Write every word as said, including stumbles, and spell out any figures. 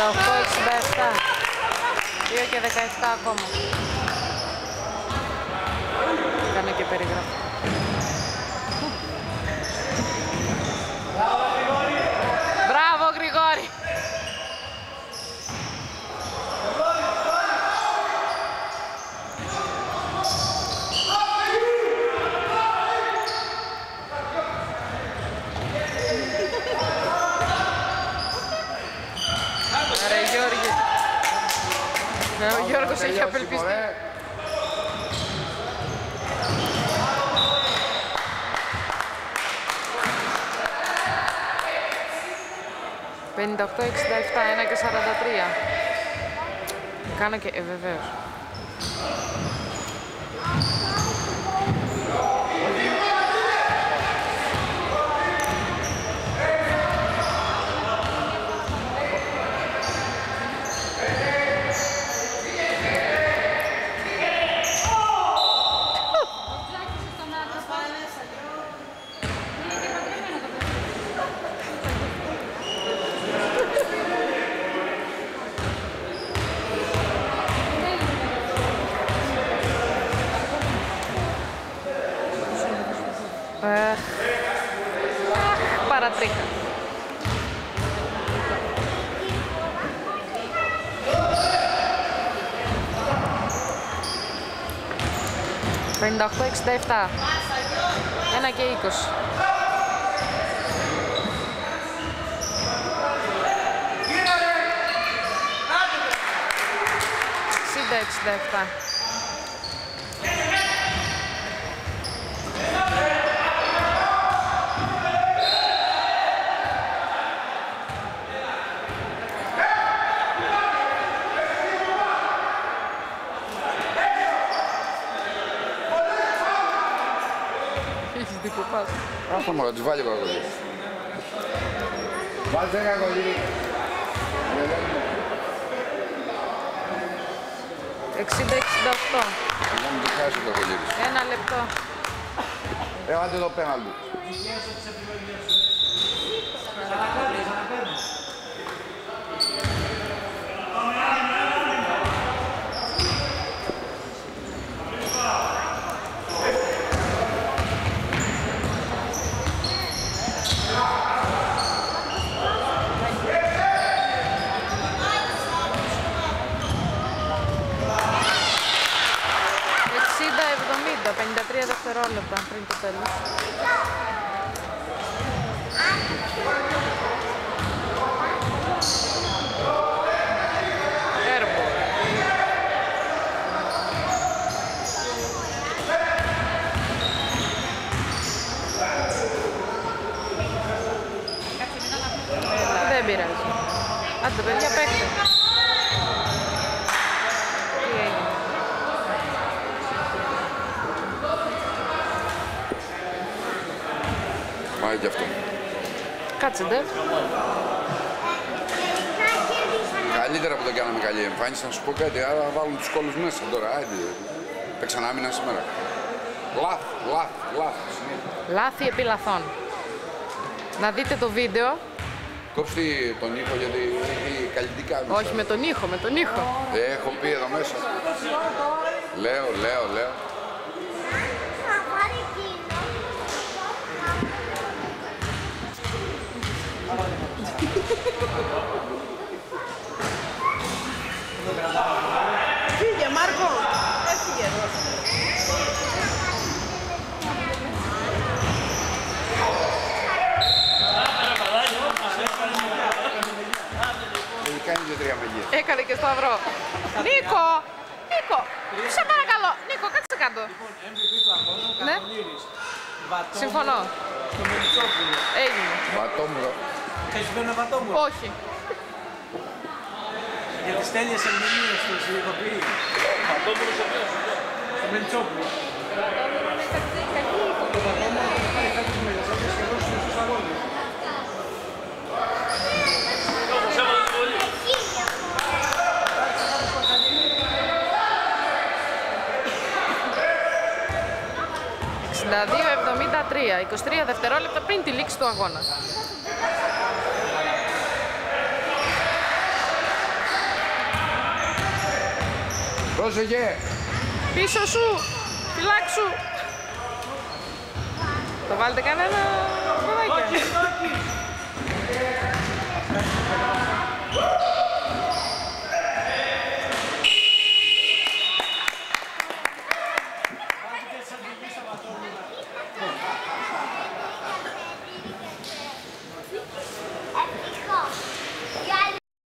οκτώ εξήντα επτά. δύο και δεκαεπτά ακόμα. Κάνω και περιγράφω. Μπράβο Γρηγόρη! Ρε Γιώργη. Ο Γιώργος έχει απελπιστεί. πενήντα οκτώ εξήντα επτά, ένα και σαράντα τρία. Κάνω και... ε, βεβαίως. Παρατρίχα. πενήντα οκτώ εξήντα επτά. ένα και είκοσι. εξήντα εξήντα επτά. Αυτό μόνο, της βάλει ο Κακολίδης. Βάλτε Κακολίδη. εξήντα εξήντα οκτώ. Να μην τη χάσει ο Κακολίδης. Ένα λεπτό. Ε, άντε το πέναλτι. πενήντα τρία δευτερόλεπτα πριν το τέλος. Έρμπο. Δεν πειράζει. Άντε παιδιά, παίχτε. Πάει και αυτό. Κάτσε ντε. Καλύτερα που το κάναμε καλή εμφάνιση, να σου πω κάτι, άρα βάλουν τους κόλλους μέσα τώρα. Άντε, παίξαν άμυνα σήμερα. Λάθη, λάθη, λάθη. Λάθη επί λαθών. Να δείτε το βίντεο. Κόψτε τον ήχο γιατί έχει καλλιτικά. Όχι με τον ήχο, με τον ήχο. Ε, έχω πει εδώ μέσα. Λέω, λέω, λέω. Φύγε Μάρκο, έφυγε. Έκανε και σταυρό. Νίκο, Νίκο, σε παρακαλώ. Νίκο, κάτσε κάτω. Ναι. Συμφωνώ. Έγινε. Βατόμουρο. Έχεις βγει ένα βατόμουρο. Όχι. Για τις τέλειες ερμηνείες του ειδοποιεί. Βατόμουρο σε ποιος. Στο Μελιτσόπουλο. Το βατόμουρο είναι κακή. Το βατόμουρο θα πάρει κάποιους μέλες. Όπως σχεδόν στους μισούς αγώνες. εξήντα δύο εβδομήντα τρία, είκοσι τρία δευτερόλεπτα πριν τη λήξη του αγώνα. Πρόσεχε. Πίσω σου. Φυλάξου. Το βάλετε κανένα παιδάκια.